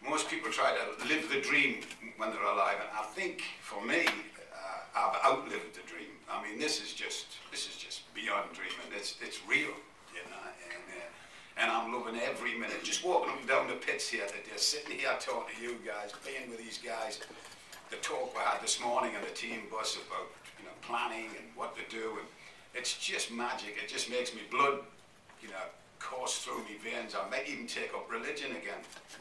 most people try to live the dream when they're alive, and I think for me, I've outlived the dream. I mean, this is just beyond dreaming. It's real, you know, and I'm loving every minute. Just walking up and down the pits here today, sitting here talking to you guys, being with these guys. The talk we had this morning on the team bus about, you know, planning and what to do, and it's just magic. It just makes me blood, you know, course through me veins. I might even take up religion again.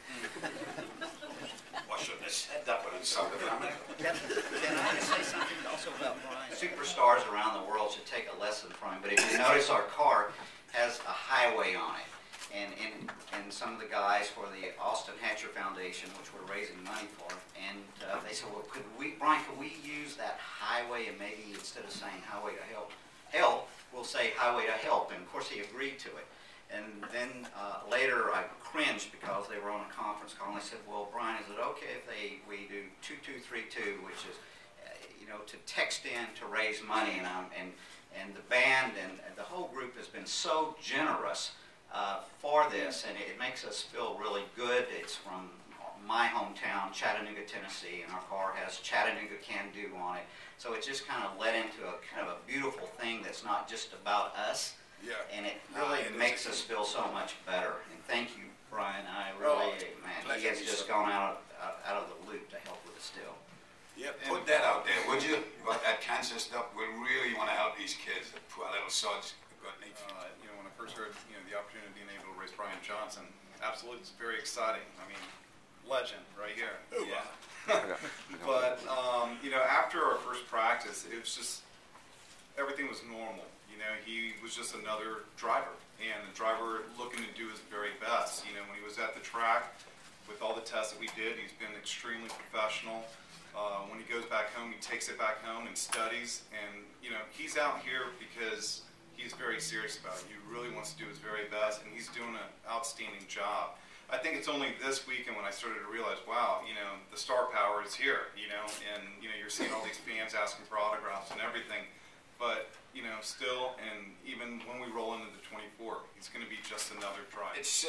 Well, I shouldn't have said that when it sounded like Can I say something also about Brian? Superstars around the world should take a lesson from him. But if you notice, our car has a highway on it. And some of the guys for the Austin Hatcher Foundation, which we're raising money for, and they said, well, Brian, could we use that highway, and maybe instead of saying highway to help, we'll say highway to help. And of course he agreed to it. And then later I cringed because they were on a conference call, and they said, well, Brian, is it okay if we do 2232, which is, you know, to text in to raise money, and the band and the whole group has been so generous for this, and it makes us feel really good. It's from my hometown, Chattanooga, Tennessee, and our car has Chattanooga Can Do on it. So it just kind of led into a kind of a beautiful thing that's not just about us. Yeah. And it really makes us feel so much better. And thank you, Brian. I really, man, he has just gone out of the loop to help with the still. Yeah, put that out there, would you? About that cancer stuff, we really want to help these kids, the poor little sods. You know, when I first heard, you know, the opportunity of being able to raise Brian Johnson, absolutely, it's very exciting. I mean, legend right here. Yeah. But you know, after our first practice, it was just everything was normal. You know, he was just another driver, and the driver looking to do his very best. You know, when he was at the track, with all the tests that we did, he's been extremely professional. When he goes back home, he takes it back home and studies, and you know, he's out here because he's very serious about it. He really wants to do his very best, and he's doing an outstanding job. I think it's only this weekend when I started to realize, wow, you know, the star power is here, you know, and you know, you're seeing all these fans asking for autographs and everything. But, you know, still, and even when we roll into the 24, he's going to be just another driver. It's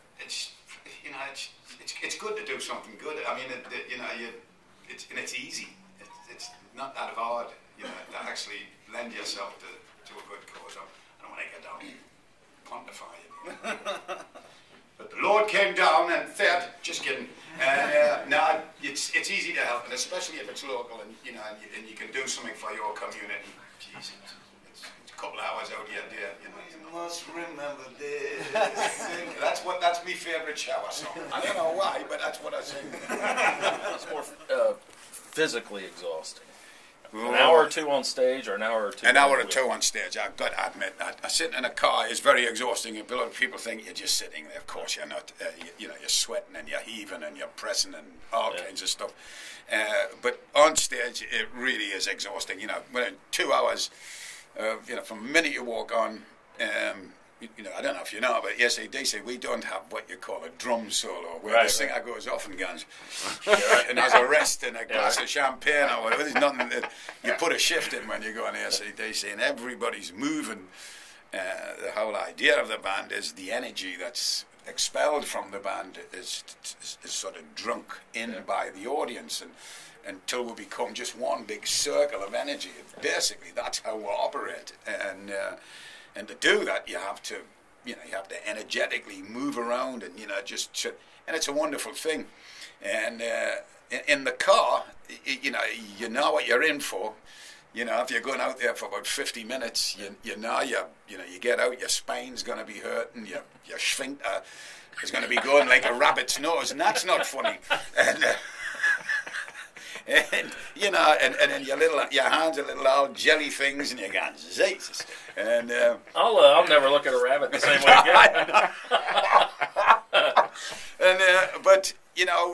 you know, it's good to do something good. I mean, you know, it's easy. It's not that hard, you know, to actually lend yourself to a good cause. I don't want to get down and quantify it. But the Lord came down and said, just kidding. No, it's easy to help, and especially if it's local, and you know, and you can do something for your community. Jeez, it's a couple of hours out of your day. You know, you must remember this. That's my favorite shower song. I don't know why, but that's what I sing. It's more physically exhausting. An hour or two on stage, or an hour or two? An hour or two on stage. I've got to admit that. Sitting in a car is very exhausting. A lot of people think you're just sitting there. Of course, you're not. You know, you're sweating and you're heaving and you're pressing and all kinds of stuff. But on stage, it really is exhausting. You know, within 2 hours, you know, from the minute you walk on, you know, I don't know if you know, but AC/DC, we don't have what you call a drum solo, where the singer goes off and guns, and has a rest and a glass of champagne or whatever. There's nothing that you put a shift in when you go on AC/DC, and everybody's moving. The whole idea of the band is the energy that's expelled from the band is sort of drunk in by the audience, and until we become just one big circle of energy. Basically, that's how we operate, and to do that, you have to energetically move around, and you know, and it's a wonderful thing. And in the car, you know what you're in for. You know, if you're going out there for about 50 minutes, you get out, your spine's going to be hurting, your sphincter is going to be going like a rabbit's nose, and that's not funny. And you know, and then your hands are little old jelly things, and you're going, Jesus. And I'll never look at a rabbit the same way again. But you know,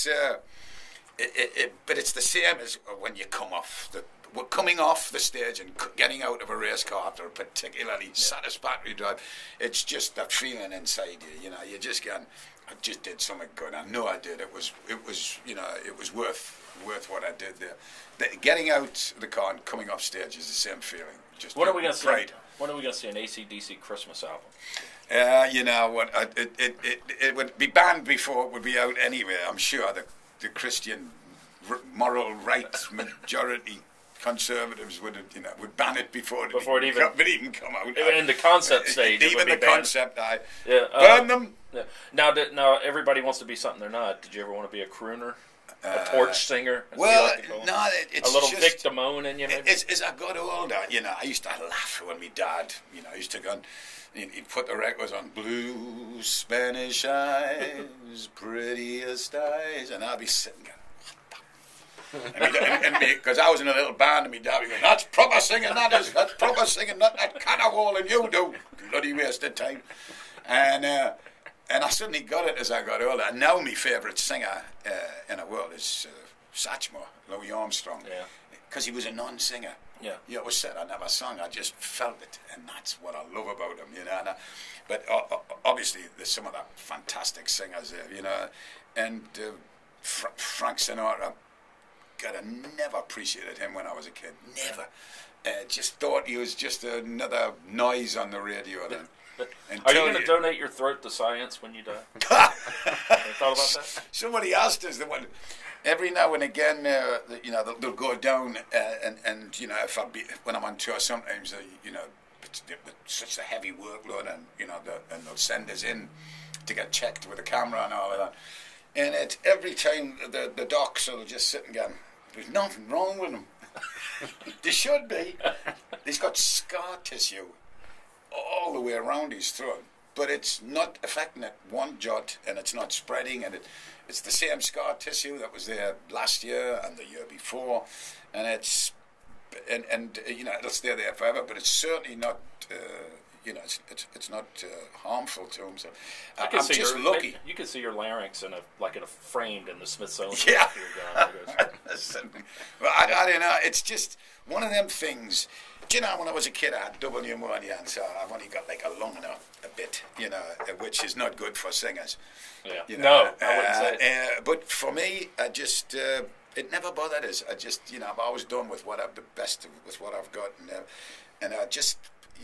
but it's the same as when you come off coming off the stage and getting out of a race car after a particularly satisfactory drive. It's just that feeling inside you. You know, you're just going, I just did something good. I know I did. It was you know, it was worth what I did there. Getting out the car and coming off stage is the same feeling. Just what are we going to sing? When are we going to see an AC/DC Christmas album? You know what? It would be banned before it would be out anyway. I'm sure the Christian moral rights majority conservatives would ban it before it even come out. Even in the concept stage, it would even be the banned. concept, burn burn them. Yeah. Now everybody wants to be something they're not. Did you ever want to be a crooner, a torch singer? as we Well, like to call them? no, it's a little just, Vic Damone in you, maybe. As I got older, I used to laugh when my dad, I used to go. He'd put the records on, blue Spanish eyes, prettiest eyes, and I'd be sitting going, and because I was in a little band, and my dad would go, that's proper singing, that's proper singing, not that caterwaul and you do, bloody wasted time. And I suddenly got it as I got older. And now my favourite singer in the world is Satchmo, Louis Armstrong, because he was a non-singer. Yeah. He always said, I never sung, I just felt it, and that's what I love about him, But obviously, there's some of the fantastic singers there, and Frank Sinatra, God, I never appreciated him when I was a kid, never. Just thought he was just another noise on the radio then. Are you going to donate your throat to science when you die? Have you thought about that? Somebody asked us that every now and again, they'll go down and if when I'm on tour, sometimes it's such a heavy workload, and and they'll send us in to get checked with a camera and all of that. And it's every time the docs will just sit and go, there's nothing wrong with him. There should be. He's got scar tissue all the way around his throat, but it's not affecting it one jot, and it's not spreading, and it's the same scar tissue that was there last year and the year before, and it'll stay there forever, but it's certainly not it's not harmful to him. So I'm just lucky. You can see your larynx in a framed in the Smithsonian. Yeah. Listen. Well, I don't know. It's just one of them things. Do you know, when I was a kid, I had double pneumonia, and so I've only got like a lung a bit, which is not good for singers. Yeah. No, I wouldn't say it. But for me, I just it never bothered us. I just, I've always done with what I've the best with what I've got, and I just,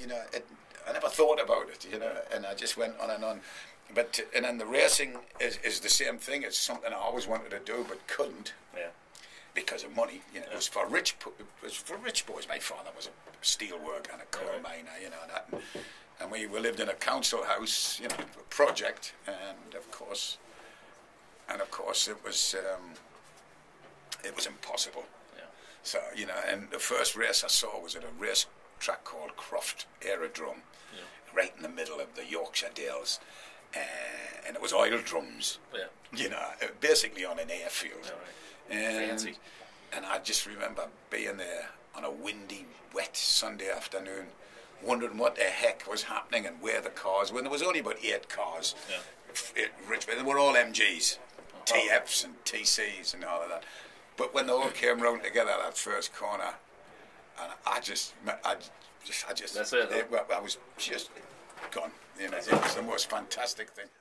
I never thought about it, and I just went on and on. But and then the racing is the same thing. It's something I always wanted to do but couldn't. Yeah. Because of money, it was for rich. It was for rich boys. My father was a steel worker and a coal miner, and we lived in a council house, a project, and of course, it was impossible. Yeah. So and the first race I saw was at a race track called Croft Aerodrome, right in the middle of the Yorkshire Dales, and it was oil drums. Yeah. Basically on an airfield. All right. Fancy. And I just remember being there on a windy, wet Sunday afternoon, wondering what the heck was happening and where the cars, when there was only about 8 cars, Richmond, they were all MGs, TFs and TCs and all of that. But when they all came round together that first corner, and I just, that's it. I was just gone. It was the most fantastic thing.